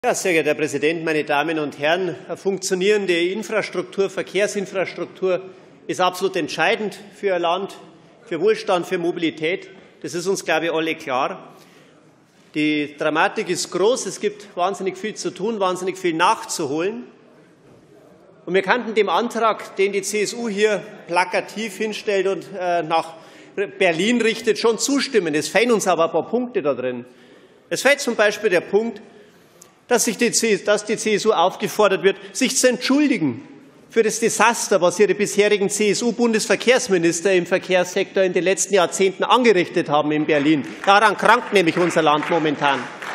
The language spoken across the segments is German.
Ja, sehr geehrter Herr Präsident, meine Damen und Herren! Eine funktionierende Infrastruktur, Verkehrsinfrastruktur ist absolut entscheidend für ein Land, für Wohlstand, für Mobilität. Das ist uns, glaube ich, alle klar. Die Dramatik ist groß. Es gibt wahnsinnig viel zu tun, wahnsinnig viel nachzuholen. Und wir könnten dem Antrag, den die CSU hier plakativ hinstellt und nach Berlin richtet, schon zustimmen. Es fehlen uns aber ein paar Punkte da drin. Es fehlt zum Beispiel der Punkt, dass die CSU aufgefordert wird, sich zu entschuldigen für das Desaster, was ihre bisherigen CSU-Bundesverkehrsminister im Verkehrssektor in den letzten Jahrzehnten angerichtet haben in Berlin. Daran krankt nämlich unser Land momentan.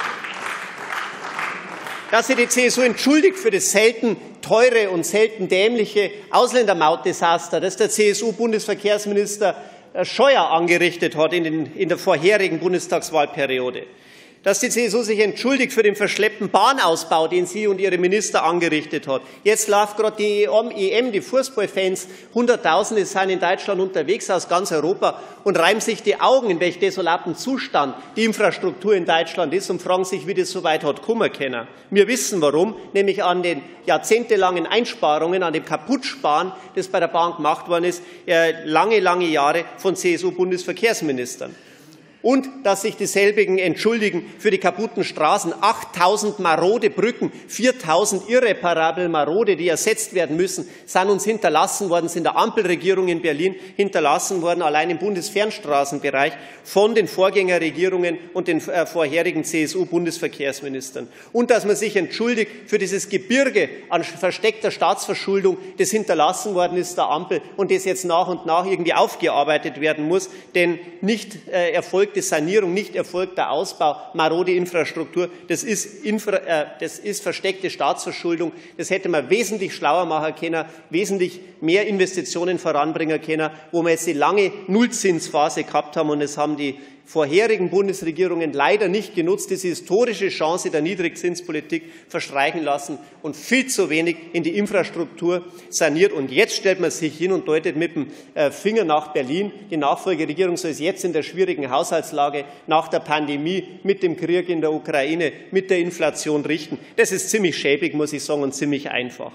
Dass sich die CSU entschuldigt für das selten teure und selten dämliche Ausländermautdesaster, das der CSU-Bundesverkehrsminister Scheuer angerichtet hat in der vorherigen Bundestagswahlperiode. Dass die CSU sich entschuldigt für den verschleppten Bahnausbau, den sie und ihre Minister angerichtet hat. Jetzt läuft gerade die EM, die Fußballfans, Hunderttausende sind in Deutschland unterwegs aus ganz Europa und reiben sich die Augen, in welch desolaten Zustand die Infrastruktur in Deutschland ist und fragen sich, wie das so weit hat kommen können. Wir wissen warum, nämlich an den jahrzehntelangen Einsparungen, an dem Kaputtsparen, das bei der Bahn gemacht worden ist, lange, lange Jahre von CSU-Bundesverkehrsministern. Und dass sich dieselbigen entschuldigen für die kaputten Straßen, 8.000 marode Brücken, 4.000 irreparabel marode, die ersetzt werden müssen, sind uns hinterlassen worden, sind der Ampelregierung in Berlin hinterlassen worden, allein im Bundesfernstraßenbereich von den Vorgängerregierungen und den vorherigen CSU-Bundesverkehrsministern. Und dass man sich entschuldigt für dieses Gebirge an versteckter Staatsverschuldung, das hinterlassen worden ist der Ampel und das jetzt nach und nach irgendwie aufgearbeitet werden muss, denn nicht erfolgte Sanierung, nicht erfolgter Ausbau, marode Infrastruktur, das ist versteckte Staatsverschuldung. Das hätte man wesentlich schlauer machen können, wesentlich mehr Investitionen voranbringen können, wo wir jetzt die lange Nullzinsphase gehabt haben. Und es haben die vorherigen Bundesregierungen leider nicht genutzt, diese historische Chance der Niedrigzinspolitik verstreichen lassen und viel zu wenig in die Infrastruktur saniert. Und jetzt stellt man sich hin und deutet mit dem Finger nach Berlin. Die Nachfolgeregierung soll es jetzt in der schwierigen Haushaltslage nach der Pandemie, mit dem Krieg in der Ukraine, mit der Inflation richten. Das ist ziemlich schäbig, muss ich sagen, und ziemlich einfach.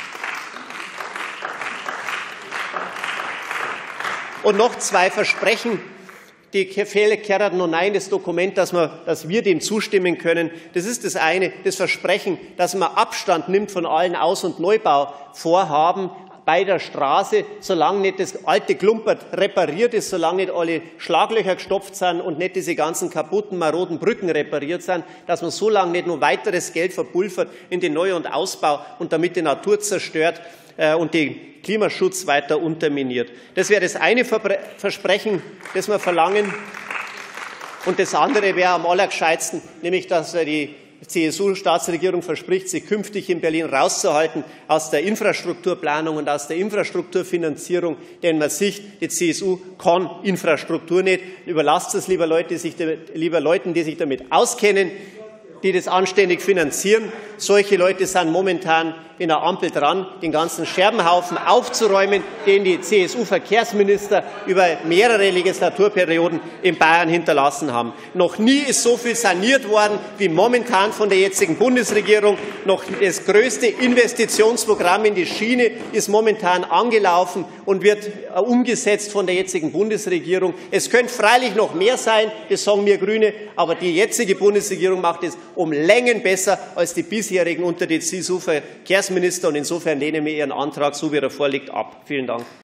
Und noch zwei Versprechen, die kehren noch nein, das Dokument, dass wir dem zustimmen können. Das ist das eine, das Versprechen, dass man Abstand nimmt von allen Aus- und Neubauvorhaben bei der Straße, solange nicht das alte Klumpert repariert ist, solange nicht alle Schlaglöcher gestopft sind und nicht diese ganzen kaputten, maroden Brücken repariert sind, dass man so lange nicht nur weiteres Geld verpulvert in den Neu- und Ausbau und damit die Natur zerstört und den Klimaschutz weiter unterminiert. Das wäre das eine Versprechen, das wir verlangen. Und das andere wäre am allergescheitsten, nämlich dass die CSU-Staatsregierung verspricht, sich künftig in Berlin rauszuhalten aus der Infrastrukturplanung und aus der Infrastrukturfinanzierung, denn man sieht, die CSU kann Infrastruktur nicht. Überlasst es lieber Leuten, die sich damit auskennen, die das anständig finanzieren. Solche Leute sind momentan in der Ampel dran, den ganzen Scherbenhaufen aufzuräumen, den die CSU-Verkehrsminister über mehrere Legislaturperioden in Bayern hinterlassen haben. Noch nie ist so viel saniert worden wie momentan von der jetzigen Bundesregierung. Noch das größte Investitionsprogramm in die Schiene ist momentan angelaufen und wird umgesetzt von der jetzigen Bundesregierung. Es könnte freilich noch mehr sein, das sagen wir Grüne, aber die jetzige Bundesregierung macht es um Längen besser als die bisherigen unter den CSU-Verkehrsministern. Und insofern lehnen wir Ihren Antrag, so wie er vorliegt, ab. Vielen Dank.